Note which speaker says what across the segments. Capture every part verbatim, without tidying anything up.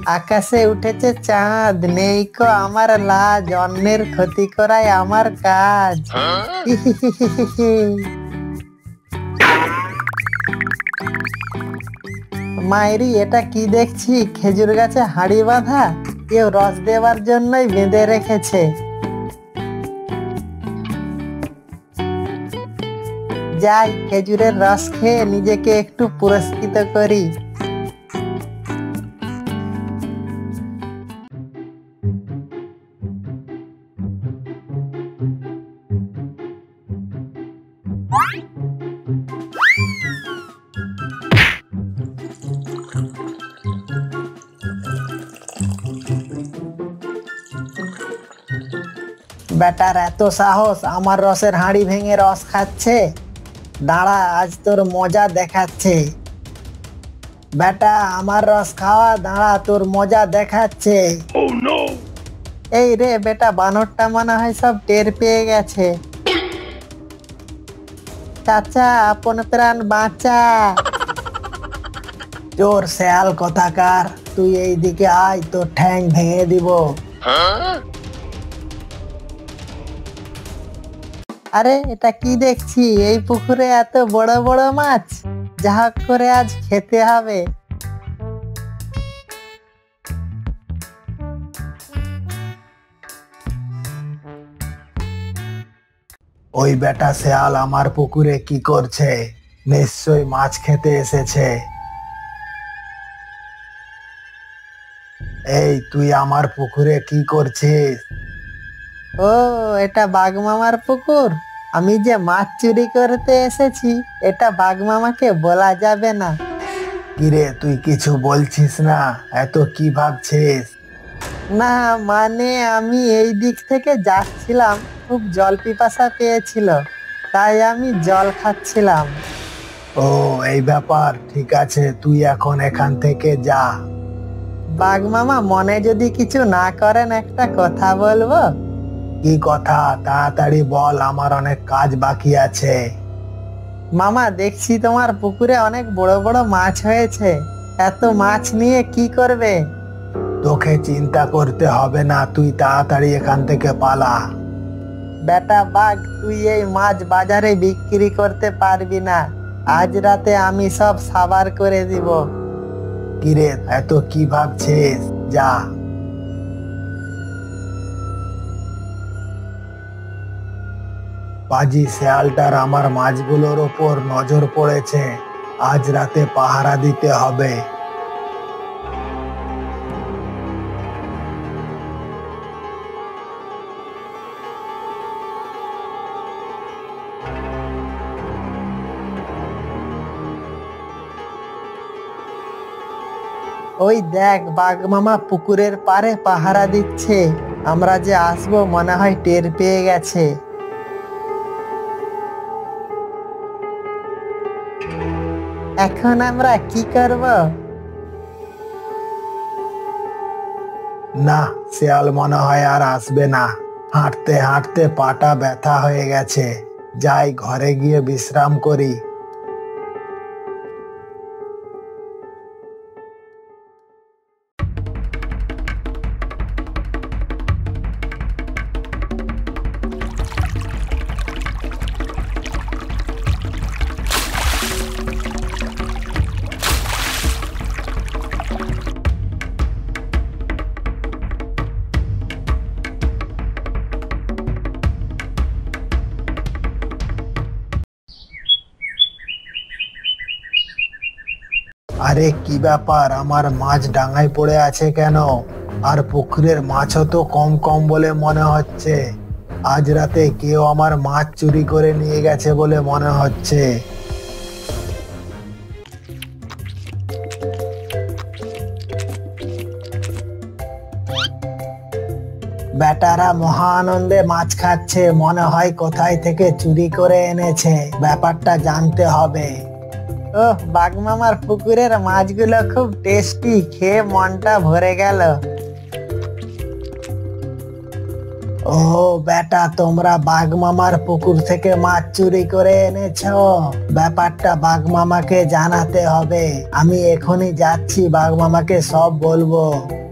Speaker 1: আকাশে উঠেছে চাঁদ, নেই কো আমার লাজ, অন্যের ক্ষতি করাই আমার কাজ। মায়েরি, এটা কি দেখছি? খেজুর গাছে হাঁড়ি বাঁধা, কেউ রস দেওয়ার জন্যই বেঁধে রেখেছে। যাই, খেজুরের রস খেয়ে নিজেকে একটু পুরস্কৃত করি। বেটার এত সাহস, আমার রসের হাঁড়ি ভেঙে রস খাচ্ছে। দাঁড়া, আজ তোর মজা দেখাচ্ছে। বেটা, আমার রস খাওয়া, দাঁড়া তোর মজা দেখাচ্ছে। এই রে বেটা, বানরটা মনে হয় সব টের পেয়ে গেছে। চাচা, আপন প্রাণ বাঁচা। চোর শেয়াল কথাকার, তুই এই দিকে আয়, তোর ঠ্যাং ভেঙে দিব। আরে, এটা কি দেখছি? এই পুকুরে এত বড় বড় মাছ, যা করে আজ খেতে হবে। ওই বেটা শেয়াল আমার পুকুরে কি করছে? নিশ্চয়ই মাছ খেতে এসেছে। এই, তুই আমার পুকুরে কি করছিস? ও, এটা বাঘ মামার পুকুর। আমি যে মাছ চুরি করতে এসেছি, এটা বাঘ মামাকে বলা যাবে না। কিরে, তুই কিছু বলছিস না? এত কি ভাবছিস? না, মানে আমি এই দিক থেকে যাচ্ছিলাম, খুব জল পিপাসা পেয়েছিল, তাই আমি জল খাচ্ছিলাম। ও, এই ব্যাপার, ঠিক আছে, তুই এখন এখান থেকে যা। বাঘ মামা, মনে যদি কিছু না করেন, একটা কথা বলবো। কি কথা? তাড়াতাড়ি বল, আমার অনেক কাজ বাকি আছে। মামা, দেখছি তোমার পুকুরে অনেক বড় বড় মাছ হয়েছে, এত মাছ নিয়ে কি করবে? তোকে চিন্তা করতে হবে না, তুই তাড়াতাড়ি এখান থেকে পালা। বেটা বাঘ, তুই এই মাছ বাজারে বিক্রি করতে পারবি না, আজ রাতে আমি সব সাবার করে দিব। কিরে, এত কি ভাবছিস? যা। পাজি শেয়ালটার আমার মাছগুলোর ওপর নজর পড়েছে, আজ রাতে পাহারা দিতে হবে। ওই দেখ, বাঘ মামা পুকুরের পাড়ে পাহারা দিচ্ছে। আমরা যে আসবো মনে হয় টের পেয়ে গেছে। এখন আমরা কি করব? না, শেয়াল মনে হয় আর আসবে না। হাঁটতে হাঁটতে পাটা ব্যথা হয়ে গেছে, যাই ঘরে গিয়ে বিশ্রাম করি। আরে কি ব্যাপার, আমার মাছ ডাঙায় পড়ে আছে কেন? আর পুকুরের মাছও তো কম কম বলে মনে হচ্ছে। আজ রাতে কেউ আমার মাছ চুরি করে নিয়ে গেছে বলে মনে হচ্ছে। বেটারা মহা আনন্দে মাছ খাচ্ছে, মনে হয় কোথায় থেকে চুরি করে এনেছে, ব্যাপারটা জানতে হবে। ও, বাঘ মামার পুকুরের মাছগুলো খুব টেস্টি, খেয়ে মনটা ভরে গেল। ও বেটা, তোমরা বাঘ মামার পুকুর থেকে মাছ চুরি করে এনেছো? ব্যাপারটা বাঘ মামাকে জানাতে হবে। আমি এখনই যাচ্ছি, বাঘ মামাকে সব বলবো।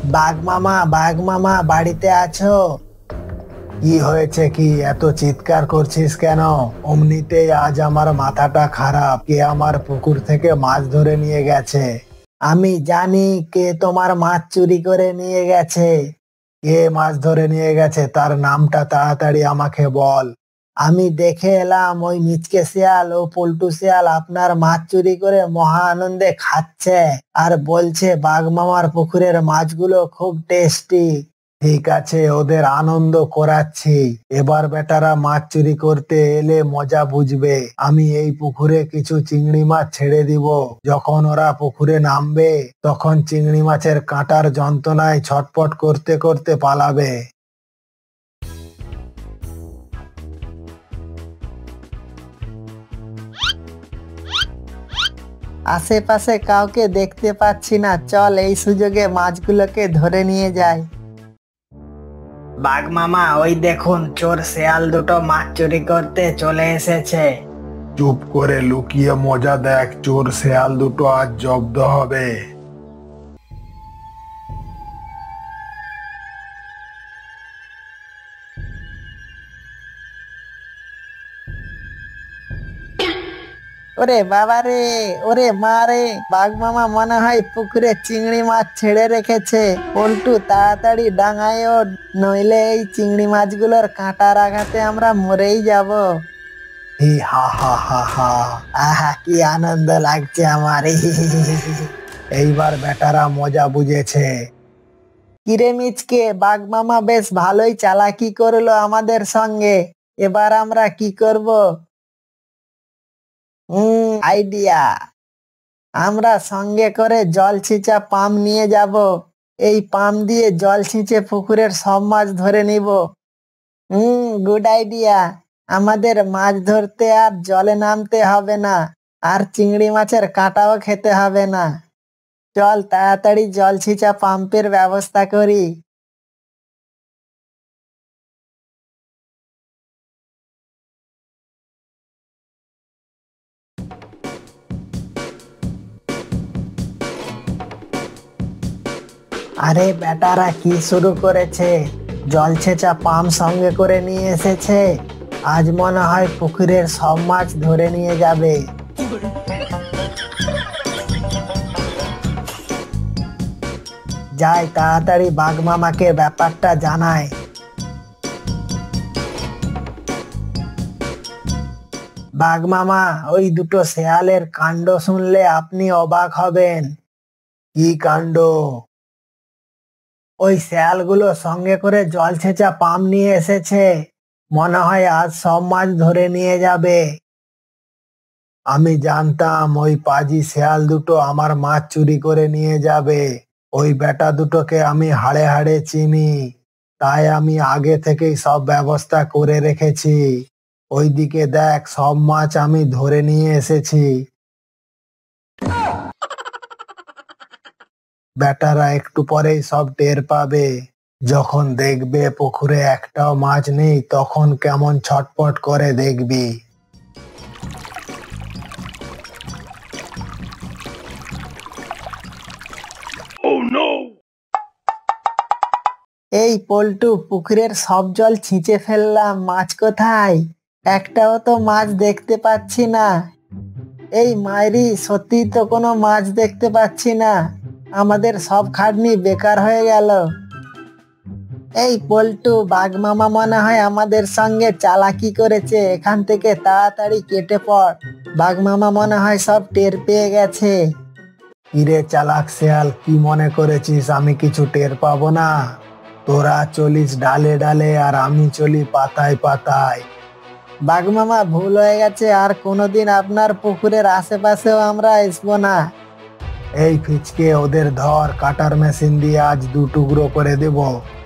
Speaker 1: বাঘ মামা, বাঘ মামা, বাড়িতে আছো? কি হয়েছে, কি এত চিৎকার করছিস কেন? অমনিতেই আজ আমার মাথাটা খারাপ। কে আমার পুকুর থেকে মাছ ধরে নিয়ে গেছে? আমি জানি কে তোমার মাছ চুরি করে নিয়ে গেছে। কে মাছ ধরে নিয়ে গেছে তার নামটা তাড়াতাড়ি আমাকে বল। আমি দেখে এলাম ওই মিচকে শিয়াল ও পল্টু শিয়াল আপনার মাছ চুরি করে মহা আনন্দে খাচ্ছে আর বলছে বাঘ মামার পুকুরের মাছগুলো খুব টেস্টি। ঠিক আছে, ওদের আনন্দ করাচ্ছি। এবার বেটারা মাছ চুরি করতে এলে মজা বুঝবে। আমি এই পুকুরে কিছু চিংড়ি মাছ ছেড়ে দিব। যখন ওরা পুকুরে নামবে তখন চিংড়ি মাছের কাঁটার যন্ত্রণায় ছটপট করতে করতে পালাবে। আশেপাশে কাউকে দেখতে পাচ্ছি না, চল এই সুযোগে মাছগুলোকে ধরে নিয়ে যাই। বাঘ মামা, ওই দেখুন চোর শেয়াল দুটো মাছ চুরি করতে চলে এসেছে।
Speaker 2: চুপ করে লুকিয়ে মজা দেখ, চোর শেয়াল দুটো আজ জব্দ হবে।
Speaker 1: ওরে বাবা রে, ওরে মা রে, বাঘ মামা মনে হয় পুকুরে চিংড়ি মাছ ছেড়ে রেখেছে। পল্টু তাড়াতাড়ি ডাঙায় ওঠ, নইলে এই চিংড়ি মাছগুলোর কাঁটার আঘাতে আমরা মরেই যাব। হি হা হা হা হা, আহা কি আনন্দ লাগছে আমার। এইবার বেটারা মজা বুঝেছে। কিরে মিচকে, বাঘ মামা বেশ ভালোই চালাকি করলো আমাদের সঙ্গে। এবার আমরা কি করব? Hmm, idea. আমরা সঙ্গে করে জল ছিঁচা পাম্প নিয়ে যাব। এই পাম্প দিয়ে জল ছিঁচে পুকুরের সব মাছ ধরে নিব। Hmm, good idea. আমাদের মাছ ধরতে আর জলে নামতে হবে না, আর চিংড়ি মাছের কাঁটাও খেতে হবে না। চল তাড়াতাড়ি জল ছিঁচা পাম্পের ব্যবস্থা করি। আরে বেটারা কি শুরু করেছে? জল ছেঁচা পাম্প সঙ্গে করে নিয়ে এসেছে। আজ মনে হয় পুকুরের সব মাছ ধরে নিয়ে যাবে। যাই তাড়াতাড়ি বাঘ মামাকে ব্যাপারটা জানায়। বাঘ মামা, ওই দুটো শেয়ালের কাণ্ড শুনলে আপনি অবাক হবেন। কি কাণ্ড? ওই শেয়ালগুলো সঙ্গে করে জল ছেঁচা পাম্প নিয়ে এসেছে। মনে হয় আজ সব মাছ ধরে নিয়ে যাবে। আমি জানতাম ওই পাজি শেয়াল দুটো আমার মাছ চুরি করে নিয়ে যাবে। ওই বেটা দুটোকে আমি হাড়ে হাড়ে চিনি, তাই আমি আগে থেকেই সব ব্যবস্থা করে রেখেছি। ওইদিকে দেখ, সব মাছ আমি ধরে নিয়ে এসেছি। বেটারা একটু পরেই সব টের পাবে। যখন দেখবে পুকুরে একটাও মাছ নেই তখন কেমন ছটপট করে দেখবি। এই পল্টু, পুকুরের সব জল ছিঁচে ফেললাম, মাছ কোথায়? একটাও তো মাছ দেখতে পাচ্ছি না। এই মাইরি, সত্যি তো কোনো মাছ দেখতে পাচ্ছি না। আমাদের সব খাটনি বেকার হয়ে গেল। এই পল্টু, বাঘ মামা মনে হয় আমাদের সঙ্গে চালাকি করেছে। এখান থেকে তাড়াতাড়ি কেটে পড়। বাঘ মামা মনে হয় সব টের পেয়ে গেছে। কিরে চালাক শেয়াল, কি মনে করেছিস আমি কিছু টের পাবো না? তোরা চলিস ডালে ডালে আর আমি চলি পাতায় পাতায়। বাঘ মামা, ভুল হয়ে গেছে, আর কোনোদিন আপনার পুকুরের আশেপাশেও আমরা আসবো না। এই ফিচকে, ওদের ধর, কাটার মেশিন দিয়ে আজ দু টুকরো করে দেব।